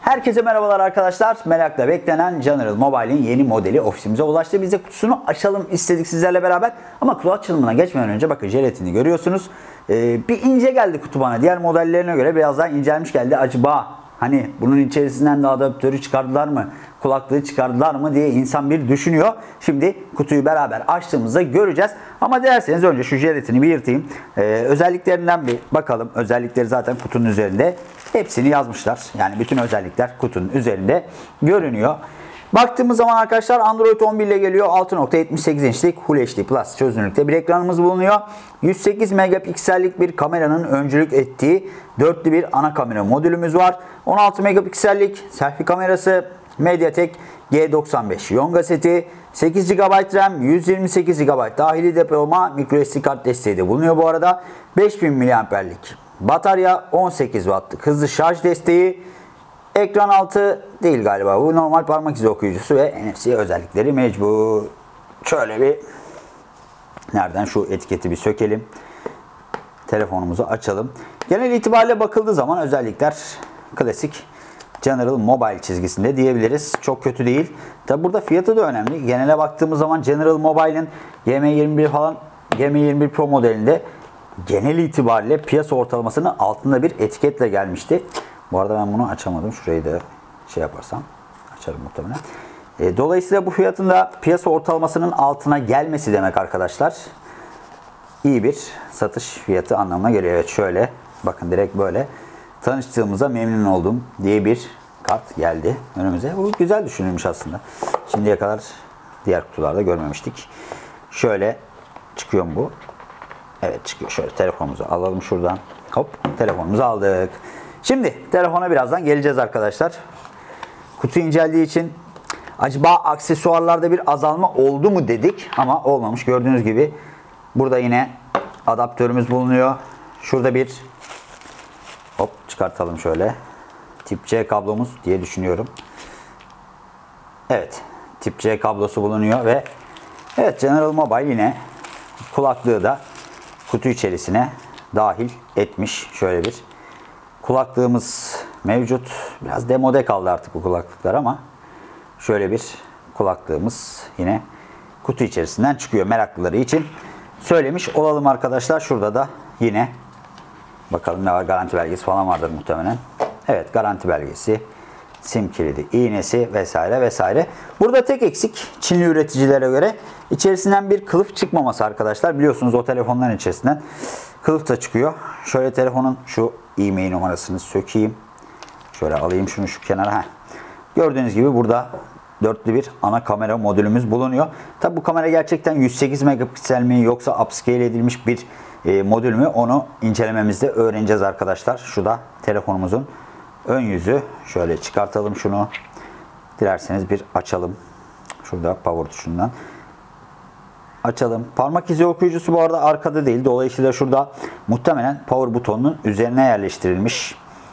Herkese merhabalar arkadaşlar. Merakla beklenen General Mobile'in yeni modeli ofisimize ulaştı. Biz de kutusunu açalım istedik sizlerle beraber. Ama kutu açılımına geçmeden önce bakın jelatini görüyorsunuz. Bir ince geldi kutu bana. Diğer modellerine göre biraz daha incelmiş geldi. Acaba hani bunun içerisinden de adaptörü çıkardılar mı? Kulaklığı çıkardılar mı diye insan bir düşünüyor. Şimdi kutuyu beraber açtığımızda göreceğiz. Ama dilerseniz önce şu jelatini bir yırtayım. Özelliklerinden bir bakalım. Özellikleri zaten kutunun üzerinde. Hepsini yazmışlar. Yani bütün özellikler kutunun üzerinde görünüyor. Baktığımız zaman arkadaşlar Android 11 ile geliyor. 6.78 inçlik Full HD Plus çözünürlükte bir ekranımız bulunuyor. 108 megapiksellik bir kameranın öncülük ettiği dörtlü bir ana kamera modülümüz var. 16 megapiksellik selfie kamerası, MediaTek G95 Yonga seti, 8 GB RAM, 128 GB dahili depolama, microSD kart desteği de bulunuyor bu arada. 5000 mAh'lik batarya, 18 Watt'lık hızlı şarj desteği, ekran altı değil galiba bu, normal parmak izi okuyucusu ve NFC özellikleri mecbur. Şöyle bir nereden şu etiketi bir sökelim. Telefonumuzu açalım. Genel itibariyle bakıldığı zaman özellikler klasik General Mobile çizgisinde diyebiliriz. Çok kötü değil. Tabi burada fiyatı da önemli. Genele baktığımız zaman General Mobile'in GM21 falan, GM21 Pro modelinde genel itibariyle piyasa ortalamasının altında bir etiketle gelmişti. Bu arada ben bunu açamadım. Şurayı da şey yaparsam açarım muhtemelen. Dolayısıyla bu fiyatın da piyasa ortalamasının altına gelmesi demek arkadaşlar. İyi bir satış fiyatı anlamına geliyor. Evet, şöyle bakın, direkt böyle tanıştığımıza memnun oldum diye bir kart geldi önümüze. Bu güzel düşünülmüş aslında. Şimdiye kadar diğer kutularda görmemiştik. Şöyle çıkıyor mu bu? Evet, çıkıyor. Şöyle telefonumuzu alalım şuradan. Hop, telefonumuzu aldık. Şimdi telefona birazdan geleceğiz arkadaşlar. Kutu inceldiği için acaba aksesuarlarda bir azalma oldu mu dedik ama olmamış. Gördüğünüz gibi burada yine adaptörümüz bulunuyor. Şurada bir hop çıkartalım şöyle. Tip C kablomuz diye düşünüyorum. Evet, Tip C kablosu bulunuyor ve evet, General Mobile yine kulaklığı da kutu içerisine dahil etmiş. Şöyle bir kulaklığımız mevcut. Biraz demode kaldı artık bu kulaklıklar ama şöyle bir kulaklığımız yine kutu içerisinden çıkıyor. Meraklıları için söylemiş olalım arkadaşlar. Şurada da yine bakalım ne var, garanti belgesi falan vardır muhtemelen. Evet, garanti belgesi, sim kilidi, iğnesi vesaire vesaire. Burada tek eksik Çinli üreticilere göre içerisinden bir kılıf çıkmaması arkadaşlar. Biliyorsunuz o telefonların içerisinden kılıf da çıkıyor. Şöyle telefonun şu e-mail numarasını sökeyim. Şöyle alayım şunu şu kenara. Gördüğünüz gibi burada dörtlü bir ana kamera modülümüz bulunuyor. Tabi bu kamera gerçekten 108 megapiksel mi yoksa upscale edilmiş bir modül mü, onu incelememizde öğreneceğiz arkadaşlar. Şu da telefonumuzun ön yüzü. Şöyle çıkartalım şunu. Dilerseniz bir açalım. Şurada power tuşundan açalım. Parmak izi okuyucusu bu arada arkada değil. Dolayısıyla şurada muhtemelen power butonunun üzerine yerleştirilmiş.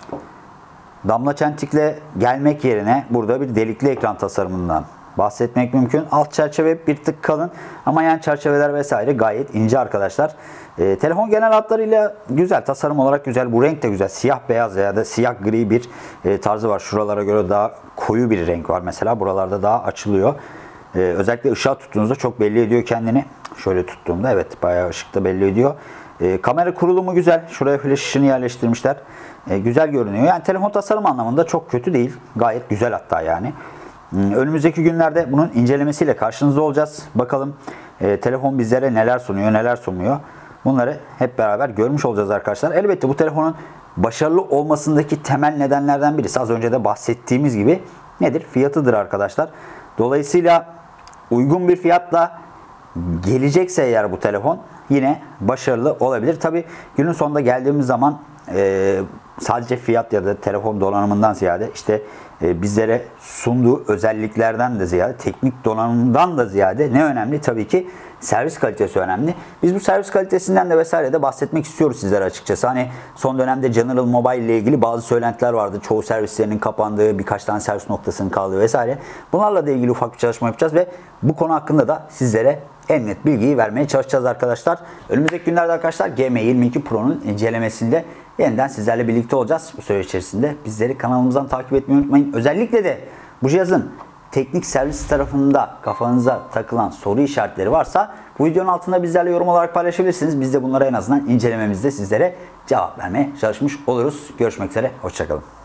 Damla çentikle gelmek yerine burada bir delikli ekran tasarımından bahsetmek mümkün. Alt çerçeve bir tık kalın ama yan çerçeveler vesaire gayet ince arkadaşlar. Telefon genel hatlarıyla güzel. Tasarım olarak güzel. Bu renk de güzel. Siyah beyaz ya da siyah gri bir tarzı var. Şuralara göre daha koyu bir renk var mesela. Buralarda daha açılıyor. Özellikle ışığa tuttuğunuzda çok belli ediyor kendini. Şöyle tuttuğumda evet, bayağı ışıkta belli ediyor. Kamera kurulumu güzel. Şuraya flash ışını yerleştirmişler. Güzel görünüyor. Yani telefon tasarım anlamında çok kötü değil. Gayet güzel hatta yani. Önümüzdeki günlerde bunun incelemesiyle karşınızda olacağız. Bakalım telefon bizlere neler sunuyor, neler sunmuyor. Bunları hep beraber görmüş olacağız arkadaşlar. Elbette bu telefonun başarılı olmasındaki temel nedenlerden birisi az önce de bahsettiğimiz gibi nedir? Fiyatıdır arkadaşlar. Dolayısıyla uygun bir fiyatla gelecekse eğer bu telefon yine başarılı olabilir. Tabi günün sonunda geldiğimiz zaman sadece fiyat ya da telefon donanımından ziyade işte bizlere sunduğu özelliklerden de ziyade, teknik donanımdan da ziyade ne önemli? Tabii ki servis kalitesi önemli. Biz bu servis kalitesinden de vesaire de bahsetmek istiyoruz sizlere açıkçası. Hani son dönemde General Mobile ile ilgili bazı söylentiler vardı. Çoğu servislerinin kapandığı, birkaç tane servis noktasının kaldığı vesaire. Bunlarla da ilgili ufak bir çalışma yapacağız ve bu konu hakkında da sizlere en net bilgiyi vermeye çalışacağız arkadaşlar. Önümüzdeki günlerde arkadaşlar GM22 Pro'nun incelemesinde yeniden sizlerle birlikte birlikte olacağız bu süre içerisinde. Bizleri kanalımızdan takip etmeyi unutmayın. Özellikle de bu cihazın teknik servis tarafında kafanıza takılan soru işaretleri varsa bu videonun altında bizlerle yorum olarak paylaşabilirsiniz. Biz de bunlara en azından incelememizde sizlere cevap vermeye çalışmış oluruz. Görüşmek üzere, hoşçakalın.